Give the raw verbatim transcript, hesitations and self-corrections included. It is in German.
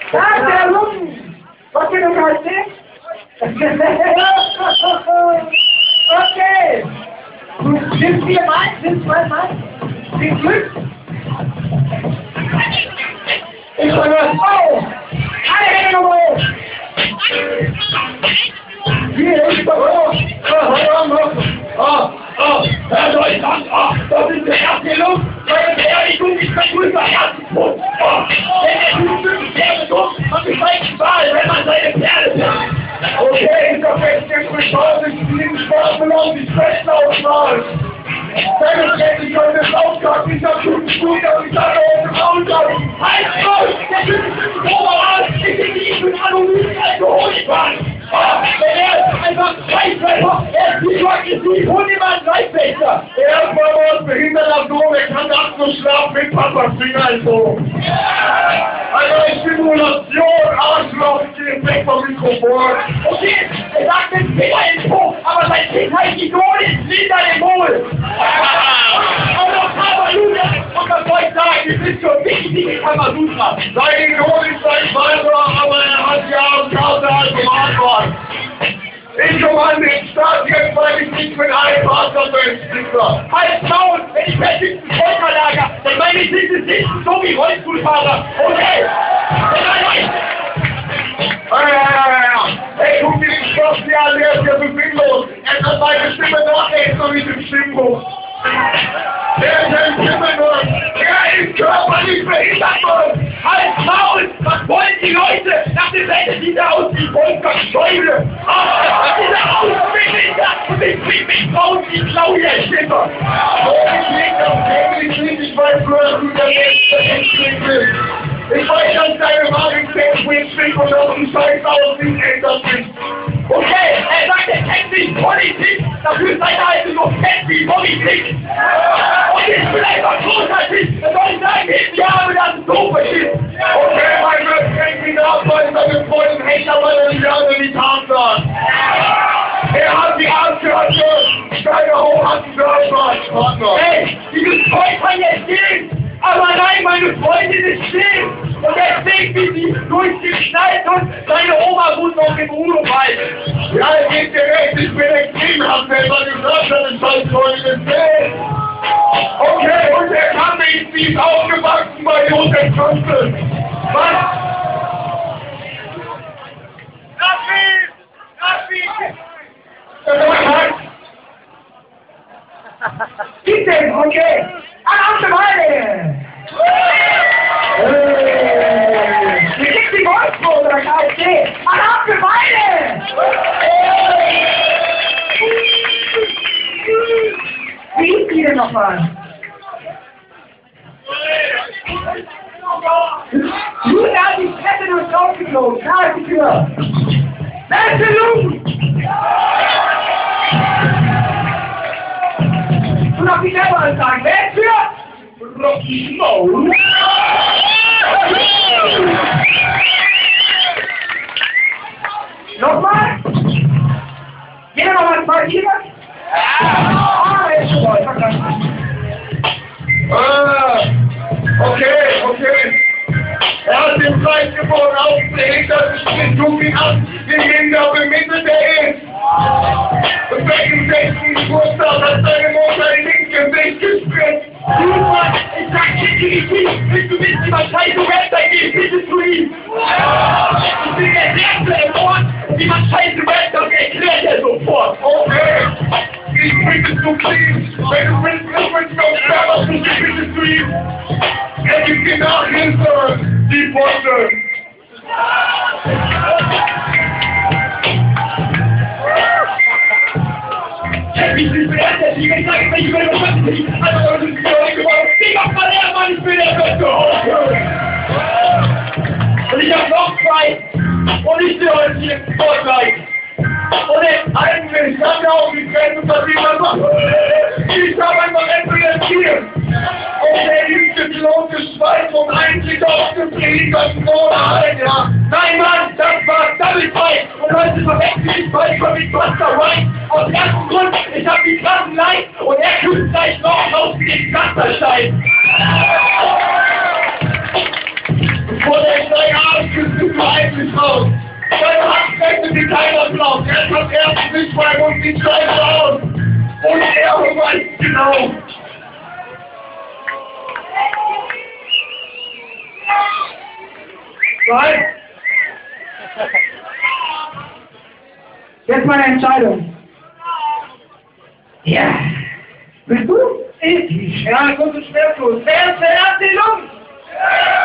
Sag der Lungen! Was geht um halt nicht? Okay! Du nimmst vier Mal, nimmst zwei Mal. Viel Glück! Ich sage was auf! Alle Hände nochmal hoch! Hier ist der hoch! Oh, oh, Herr Deutschland, oh, das ist der erste Luft! Meine Beerdigung ist der größte Herzenspunkt! Oh, denn der Typ der Besuch hat die falsche Wahl, wenn man seine Pferde fährt! Okay, ich hab jetzt den Beschauung, ich bin den Sportbelang, die Schwester ausmalen! Selbstverständlich soll das Auftrag, ich hab guten Stuhl, aber ich sage auch im Auto! Halt raus! Der Typ ist ein Oberarzt! Ich bin nicht mit anonymen Alkoholikern! Oh, er ist einfach Scheißwächter! Er ist nicht aggressiv! Hol dir mal einen Scheißwächter! Er ist bei uns behinderter Sohn, er kann nachts nur schlafen mit Papas Finger so! Also Stimulation, Arschloch, ich geh weg vom Mikrofon! Okay, er sagt den Finger ins Hoch, aber sein Kindheitsidol ist Linda de Mol! Und noch Kamaluda! Und was soll ich sagen, wir sind schon wichtig in Kamaluda! Sein Idol ist sein Vater, aber er hat ja am Karte als Antwort! Ich kommande den Staat jetzt, weil ich nicht mit einem Partner bin, Halt Maul, wenn ich fest ins Volkerlager, dann meine ich nicht, es ist so wie Rollstuhlfahrer. Okay? Nein, nein, nein. Ey, guck dir den Stoff hier an, der ist ja so sinnlos. Er kann meine Stimme nachlesen, so wie dem Stimmbuch. Der ist ja Stimme nur. Er ist körperlich behindert, Mann. Halt Maul, was wollen die Leute? Nach dem Ende sieht er aus wie Wolfgang Schäuble. Was sieht er aus wie Winter? Und ich krieg mich raus wie Claudia Schiffer. Oh, ich leg auf Englisch nicht, ich weiß nur, dass du der letzte Endlich bist. Ich weiß, dass deine Wagen zehn Switch und auf dem Scheiß aussieht, ändert sich. Okay, er sagt, er kennt nicht Politik, dafür ist seine Alte so fett wie Politik. Und ich bin einfach großartig, dann soll ich sagen, ich habe das so verschissen. Okay, mein Gott, kennt mich ab, weil ich seine Freundin hängt, aber er nicht an die Tatsache. Er hat die Arschkarte, Steine hoch hat die Dörfer. Hey, dieses Zeug kann jetzt gehen. Aber nein, meine Freundin ist still! Und er sieht, wie sie durchgeknallt und seine Oma muss noch im Udo bleiben! Ja, er geht dir recht, ich bin extrem, hab selber gesagt, dass ich scheiß Freundin ist still! Okay, und er kann nicht, sie ist aufgewachsen bei Josef Künstler! Was? Lass ihn! Lass ihn! Gib den, okay! An der Weide! Wie kriegt die Wolfsburg oder K F C? An der Weide! Wie ist die denn nochmal? Nun hat die Kette durchs Haus geflogen. Da ist die Tür. Letzte Luft! Und auf die selber sagen, wer ist für? Rocky Moe. Nochmal? Jeder noch mal zwei Kiefer? Ah, er ist schon mal, verstanden. Ah, okay, okay. Er hat den Preis geboren aufgelegt, dass ich den Dummi ab, den Kinder bemittelt er ist. Und welchen sechsten Geburtstag hat seine Mutter in den Gesicht gespritzt? Super, ich sag definitiv, willst du wissen, wie man scheiße Web, dann geh bitte zu ihm. Ich bin der Erste im Ort, wie man scheiße Web, das erklärt er sofort. Okay, ich bitte zu ihm. Wenn du willst, willst du noch selber, ich bitte zu ihm. Er gibt dir Nachhilfe, die Poste. Ich bin der Erste, ich sage, ich will noch was nicht. Also, das ist die Leute geworden. Geh doch mal her, Mann, ich bin der Beste. Und ich hab noch zwei. Und ich sehe heute hier im Vorteil. Und jetzt halten wir, ich hab ja auch die Grenzen verdient, aber ich hab einfach implementiert. Und der jüngste Pilot geschweißt und einzig auf dem Krieg als Monat, ja. Nein, Mann, das war Double Fight. Und Leute verwechseln mich manchmal mit Buster White. Aus dem ersten Grund, ich hab die krassen Leid und er küsst gleich noch aus dem Pflasterstein. Vor der Stein abgeküsst. Zwei. Jetzt meine Entscheidung. Ja. Bist du? Ich. Ja, gut und schwerlos. Wer ist der Erste, Jungs?